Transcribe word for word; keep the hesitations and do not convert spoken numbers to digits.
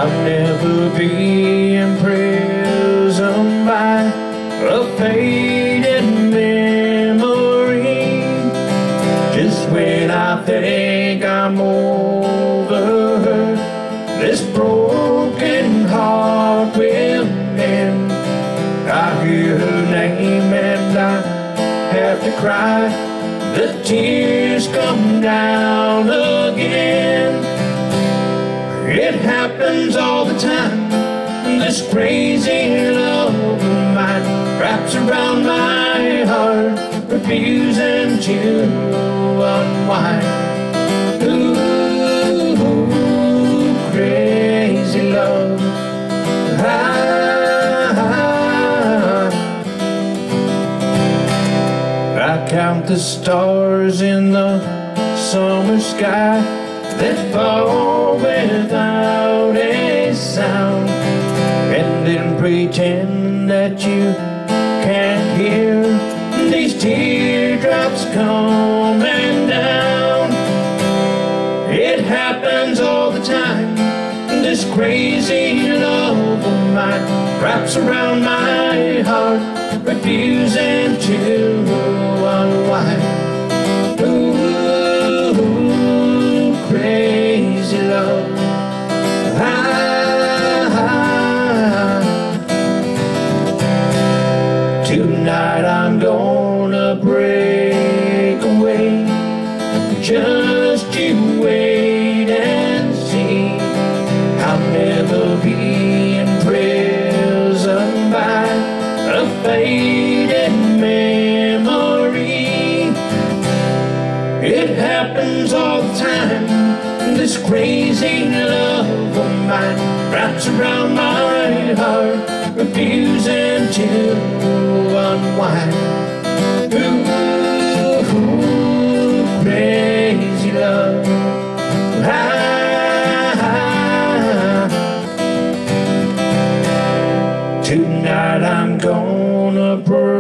I'll never be imprisoned by a faded memory. Just when I think I'm over her, this broken heart will mend. I hear her name and I have to cry. The tears come down again. It happens all the time. This crazy love of mine wraps around my heart, refusing to unwind. Ooh, crazy love. I, I count the stars in the summer sky that fall without a sound, and then pretend that you can't hear these teardrops coming down. It happens all the time. This crazy love of mine wraps around my heart, refusing to unwind. Ooh, crazy love. I, tonight I'm gonna break away. Just you wait and see. I'll never be imprisoned by a faded memory. It happens all the time. This crazy love of mine wraps around my heart, refusing to unwind. Ooh, crazy love. I, tonight I'm gonna break